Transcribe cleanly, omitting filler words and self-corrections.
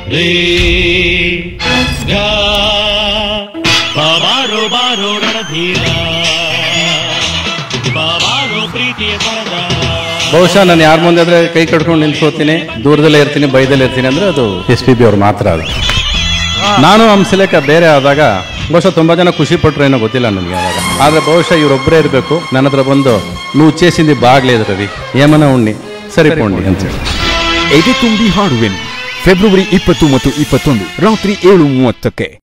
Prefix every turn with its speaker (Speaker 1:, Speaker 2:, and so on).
Speaker 1: ಬಾಬಾರೋ ಬಾರೋ ರಣಧೀರ ಬಾಬಾರೋ ಪ್ರೀತಿಯ ಪರದ.
Speaker 2: ಬಹುಶಃ ನಾನು ಯಾರ ಮುಂದೆ ಆದ್ರೆ ಕೈ ಕಟ್ಕೊಂಡು ನಿಂತ್ಕೋತೀನಿ, ದೂರದಲ್ಲೇ ಇರ್ತೀನಿ, ಬೈದಲ್ಲೇ ಇರ್ತೀನಿ ಅಂದ್ರೆ ಅದು SPB ಅವ್ರು ಮಾತ್ರ. ಅದು ನಾನು ಹಂಸಲೇಖ ಬೇರೆ ಆದಾಗ ಬಹುಶಃ ತುಂಬಾ ಜನ ಖುಷಿ ಪಟ್ರು ಏನೋ ಗೊತ್ತಿಲ್ಲ ನನಗೆ ಆವಾಗ. ಆದ್ರೆ ಬಹುಶಃ ಇವರೊಬ್ಬರೇ ಇರಬೇಕು ನನ್ನ ಹತ್ರ ಬಂದು నువ్వు చేసింది బాగలేదు రవి ఏమన్నా ಉಣ್ಣಿ ಸರಿಪೋಂಡಿ ಅಂತ ಹೇಳಿ.
Speaker 3: ಎದೆ ತುಂಬಿ ಹಾಡುವೆನು ಫೆಬ್ರವರಿ 20 ಮತ್ತು 21 ರಾತ್ರಿ 7:30ಕ್ಕೆ.